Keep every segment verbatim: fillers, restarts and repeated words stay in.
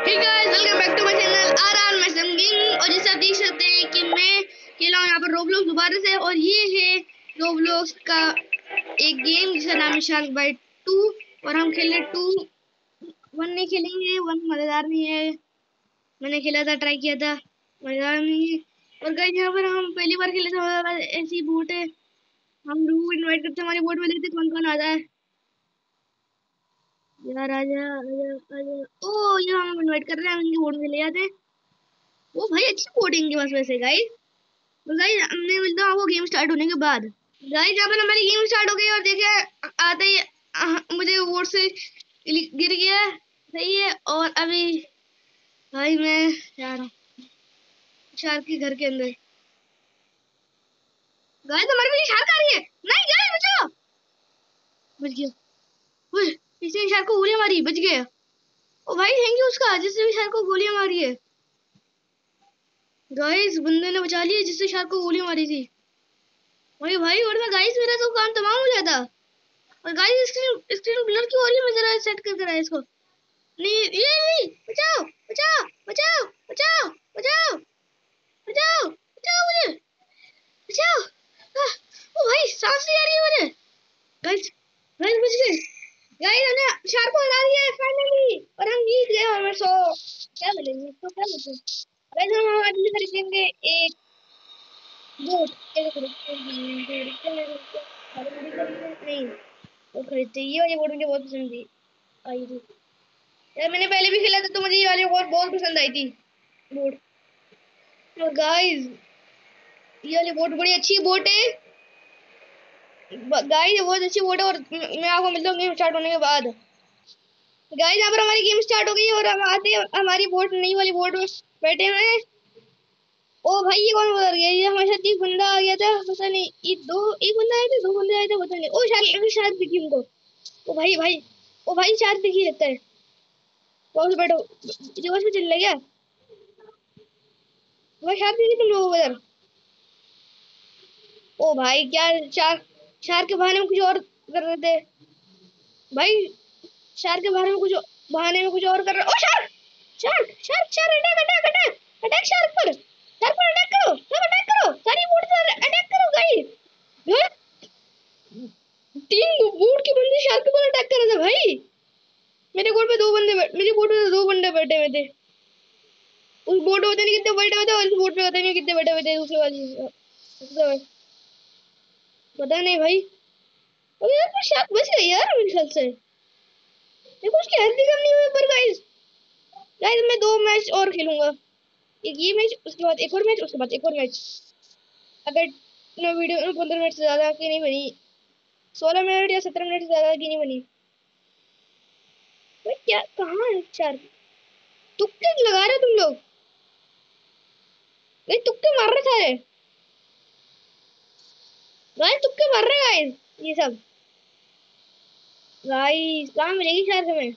Hey guys, welcome back to my channel R R Maisam gaming. और जैसे आप देख सकते हैं कि मैं खेला हूँ यहाँ पर रोब्लॉक्स दोबारा से। और ये है रोब्लॉक्स का एक गेम जिसका नाम है शार्क बाइट टू। और हम खेल रहे टू, वन नहीं खेलेंगे, वन मजेदार नहीं है। मैंने खेला था, ट्राई किया था, मजेदार नहीं है। और गाइस यहाँ पर हम पहली बार खेले थे, ऐसी बोट है। हम लोग इन्वाइट करते हैं हमारी बोट में, देखते कौन कौन आता है। यार आजा आजा आजा। ओ ये हम इन्वाइट कर रहे हैं, हम इनकी बोट में ले जाते हैं। वो भाई अच्छी कोडिंग की बस वैसे गाइस। तो गाइस हमने मिलता हूँ आपको गेम स्टार्ट होने के बाद। गाइस यहाँ पर हमारी गेम स्टार्ट हो गई और देखिए आते ही अह, मुझे वोट से गिर गया। सही है। और अभी भाई मैं जा रहा हूँ शार्क के घर के अंदर। गाइस हमारे पीछे शार्क आ रही है। नहीं गाइस बचाओ। बच गया। ओए इसने शार्क को गोलियां मारी, बच गया। ओ भाई थैंक यू उसका, जिसने भी शार्क को गोलियां मारी है। गाइस बंदे ने बचा लिया जिससे शार्क को गोलियां मारी थी। भाई भाई वरना गाइस मेरा तो काम तमाम हो जाता। और गाइस स्क्रीन स्क्रीन ब्लर क्यों हो रही है? मैं जरा सेट कर कर इसको। नहीं ये नहीं, बचाओ बचाओ बचाओ बचाओ बचाओ बचाओ बचाओ मुझे, बचाओ। आह, ओ भाई सांस नहीं आ रही है मुझे। गाइस गाइस बच गए। गाइस हमने शार्क को हरा दिया है फाइनली और हम जीत गए। और मैं सो क्या बोलेंगे तो क्या बोलते। गाइस हम आज खरीदेंगे एक बोट। कैसे खरीदेंगे? नहीं वो खरीदते, ये वाली बोट मुझे बहुत पसंद थी, आई थी यार। मैंने पहले भी खेला था तो मुझे ये वाली बोट बहुत पसंद आई थी बोट। तो गाइस ये वाली बोट बड़ी अच्छी बोट है गाइस, बहुत अच्छी बोट है। और मैं आपको मिलता हूँ गेम स्टार्ट होने के बाद। गाइस यहाँ पर हमारी गेम स्टार्ट हो गई और हम आते हैं हमारी बोट, नई वाली बोट में बैठे हुए हैं। ओ भाई ये कौन उधर गया? ये हमारे साथ एक बंदा आ गया था, पता नहीं ये दो, एक बंदा आया था, दो बंदे आए थे, पता नहीं। ओ शायद शायद दिखी उनको। ओ भाई भाई, ओ भाई शायद दिखी लगता है। कौन से बैठो जोश में चल रहा है क्या? भाई शायद दिखी तुम लोगों को उधर। ओ भाई क्या शार्क, शार्क के बहाने में कुछ और कर रहे थे भाई। शार्क के बहाने में कुछ बहाने में कुछ और कर रहे। ओ shark shark shark shark attack attack attack attack shark पर, शार्क पर अटैक करो, सब अटैक करो, सारी बोट पर अटैक करो गाइस। तीन बोट के बंदे शार्क पर अटैक कर रहे थे भाई। मेरे बोट पे दो बंदे, मेरी बोट पे दो बंदे बैठे हुए थे। उस बोट में पता नहीं कितने बैठे हुए थे और इस बोट पे पता नहीं कितने बैठे हुए थे दूसरे वाली। पता नहीं भाई। अबे यार शार्क बच गई यार मेरे ख्याल से। देखो उसकी हेल्थ भी कम नहीं हुई पर गाइस। गाइस मैं दो मैच और खेलूंगा, एक ये मैच उसके बाद एक और मैच, उसके बाद एक और मैच। अगर न वीडियो में पंद्रह मिनट से ज्यादा की नहीं बनी, सोलह मिनट या सत्रह मिनट से ज्यादा की नहीं बनी। भाई क्या कहाँ है शार्क? तुक्के लगा रहे हो तुम लोग? भाई तुक्के मार रहे सारे गाइस, तुक्के मार रहे गाइस ये सब। गाइस कहाँ मिलेगी शार्क हमें?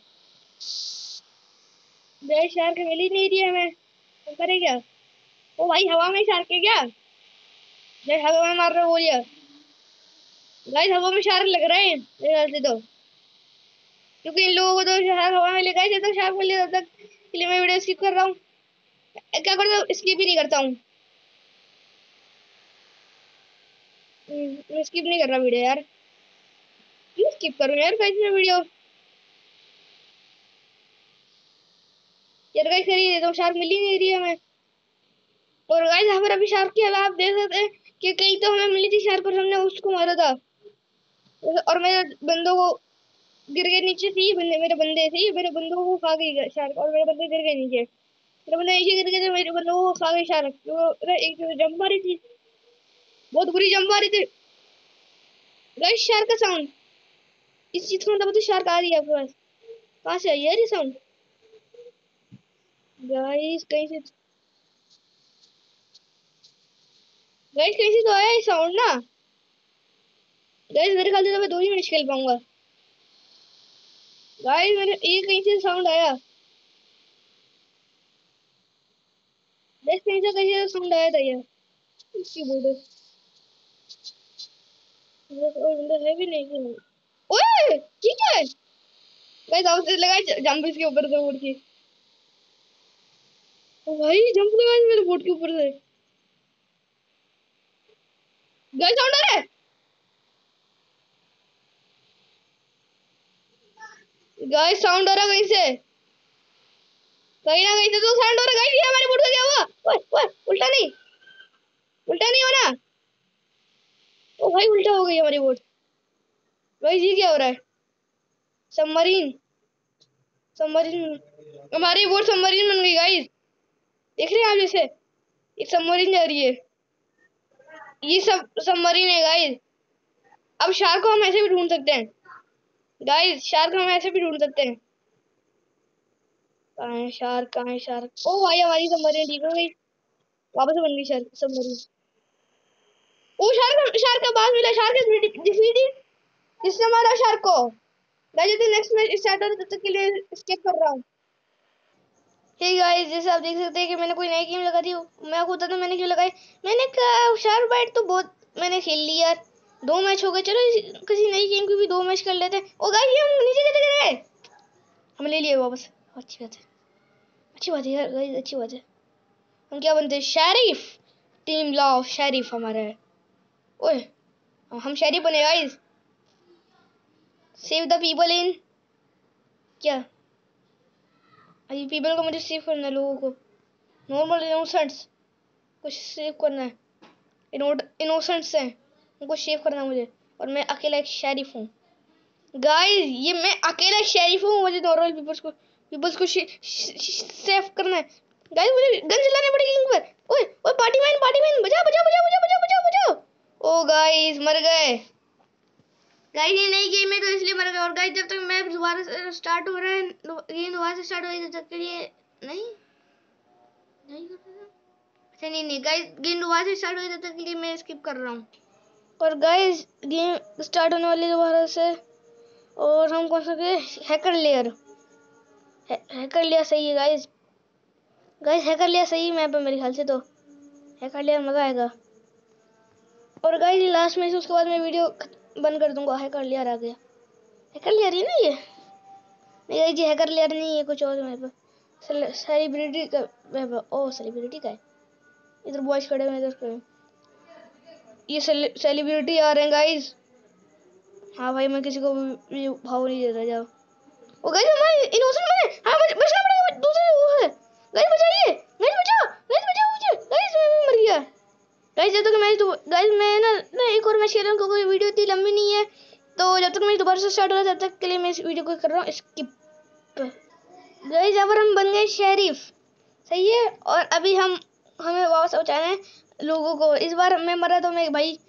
गाइस शार्क मिल ही नहीं रही है हमें, तो करे क्या? ओ भाई हवा में शार्क है क्या? गाइस हवा में मार रहे हो बोलिए। गाइस हवा में शार्क लग रहे हैं मेरे ख्याल से तो, क्योंकि इन लोगों को तो शार्क हवा में लेगा, जब तक शार्क मिल जाए तब तक के लिए मैं वीडियो स्किप कर रहा हूँ। क्या करता हूँ, स्किप ही नहीं करता हूँ। मैं स्किप नहीं कर रहा वीडियो यार, क्यों स्किप करूँ यार गाइस मैं वीडियो। यार गाइस कर ही देता हूँ, शार्क मिल ही नहीं रही है हमें। और गाइस यहाँ पर अभी शार्क की हवा आप देख सकते हैं कि कहीं तो हमें मिली थी शार्क पर, हमने उसको मारा था। और मेरे बंदों को गिर गए नीचे थी, बंदे मेरे बंदे थे, मेरे बंदों को खा गई शार्क और मेरे बंदे गिर गए नीचे। मेरे बंदे नीचे गिर गए थे, मेरे बंदों को खा गई शार्क। तो एक जंप मारी थी, बहुत बुरी जंप मारी थी। गाइस शार्क का साउंड, इस चीज का मतलब तो शार्क आ रही है आपके पास। कहाँ से आई है ये साउंड? गाइस कहीं से, गाइस कहीं से तो आया ये साउंड ना। गाइस मेरे ख्याल से तो मैं दो ही मैच खेल पाऊंगा। गाइस मेरे ये कहीं से साउंड आया, गाइस कहीं से कहीं से साउंड आया था ये। इसकी बोल और अंदर है भी नहीं कि नहीं। ओए ठीक है गाइस, आवाज लगा जंप इसके ऊपर से उड़ के। ओ भाई जंप लगा है मेरे बोट के ऊपर से। गाइस साउंड आ रहा है। गाइस साउंड आ रहा है कहीं से, कहीं ना कहीं से तो साउंड हो रहा है। गाइस ये हमारे बोट का क्या हुआ? ओए ओए उल्टा नहीं, उल्टा नहीं होना। ओ भाई उल्टा हो गई हमारी बोट। गाइस ये क्या हो रहा है? सबमरीन, सबमरीन, हमारी बोट सबमरीन बन गई गाइस। देख रहे हैं आप जैसे एक सबमरीन जा रही है, ये सब सबमरीन है गाइस। अब शार्क को हम ऐसे भी ढूंढ सकते हैं गाइस, शार्क हम ऐसे भी ढूंढ सकते हैं। कहाँ है शार्क, कहाँ है शार्क? ओ भाई हमारी सबमरीन ठीक हो गई, वापस बन गई शार्क सबमरीन। ओ शार्क, शार्क का बात मिला, शार्क इज डिफीटेड। किसने मारा शार्क को? गाइस जब नेक्स्ट मैच स्टार्ट हो तब तक के लिए स्किप कर रहा हूँ। हे गाइस जैसे आप देख सकते हैं कि मैंने कोई नई गेम लगा दी। मैं आपको बताता हूँ मैंने क्यों लगाई। मैंने कहा शार्क बाइट तो बहुत मैंने खेल ली यार, दो मैच हो गए, चलो किसी नई गेम की भी दो मैच कर लेते हैं। ओ गाइस ये हम नीचे कैसे गिर गए? हम ले लिए वापस, अच्छी बात है, अच्छी बात है यार गाइस, अच्छी बात है। हम क्या बनते हैं? शरीफ, टीम लॉ शरीफ हमारा है। ओए हम शरीफ बने guys. Save the people in, क्या अभी पीपल को मुझे सेव करना है, लोगों को, नॉर्मल इनोसेंट्स कुछ सेव करना है। इनोसेंट्स हैं उनको सेव करना है मुझे, और मैं अकेला एक शरीफ हूँ गाइस। ये मैं अकेला शरीफ हूँ, मुझे नॉर्मल पीपल्स को पीपल्स को सेव करना है गाइस। मुझे गन चलाने पड़ेगी इन पर। ओए ओए पार्टी मैन, पार्टी मैन बचाओ बचाओ बचाओ बचाओ बचाओ बचाओ बचाओ। ओ गाइस मर गए गाइस, ये नई गेम है तो इसलिए मर गए। और गाइस जब तक मैप दोबारा से स्टार्ट हो रहा है, गेम दोबारा से स्टार्ट हो रही है तब तक के लिए नहीं नहीं कर रहा। अच्छा नहीं नहीं गाइस, गेम दोबारा से स्टार्ट हो रही है तब तक के लिए मैं स्किप कर रहा हूँ। और गाइस गेम स्टार्ट होने वाली है दोबारा से, और हम कौन सा गए? हैकर लेयर, हैकर लिया सही है गाइस। गाइस हैकर लिया सही मैप है मेरे ख्याल से, तो हैकर लिया मजा आएगा। और गाइस ये लास्ट में से उसके बाद मैं वीडियो बंद कर दूंगा। हैकर लिया आ गया, हैकर लिया रही ना ये नहीं गाइस, ये हैकर लिया नहीं है, कुछ और मैप है, सेलिब्रिटी का मैप है। ओ सेलिब्रिटी का है, इधर बॉयज खड़े हैं, इधर खड़े, ये सेलिब्रिटी आ रहे हैं गाइस। हाँ भाई मैं किसी को भी भाव नहीं देता, जाओ। ओ गाइस हमारे इनोसेंट में हां बचना पड़ेगा, दूसरे वो है गाइस, बचाइए गाइस, बचाओ गाइस, बचाओ मुझे गाइस, मैं मर गया गाइस। जब तक मैच तो गाइस मैं ना ना एक और मैच खेल रहा हूं क्योंकि वीडियो इतनी लंबी नहीं है, तो जब तक मैच दोबारा से स्टार्ट हो रहा है तब तक के लिए मैं इस वीडियो को कर रहा हूं स्किप। गाइस यहाँ पर हम बन गए शेरिफ, सही है। और अभी हम हमें वापस पहुंचाना है लोगों को। इस बार मैं मरा तो मैं भाई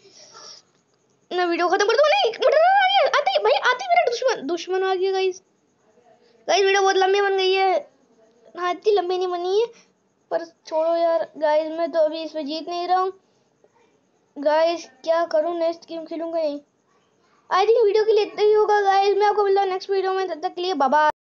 ना वीडियो खत्म कर दूं। नहीं मर्डर आ गया, आते भाई आते मेरा दुश्मन दुश्मन आ गया गाइस। गाइस वीडियो बहुत लंबी बन गई है, हाँ इतनी लंबी नहीं बनी है, पर छोड़ो यार गाइस, मैं तो अभी इसमें जीत नहीं रहा हूँ गाइस। क्या करूँ, नेक्स्ट गेम खेलूंगा नहीं। आई थिंक वीडियो के लिए इतना ही होगा गाइस, मैं आपको मिलता हूँ नेक्स्ट वीडियो में, तब तक के लिए बाय बाय।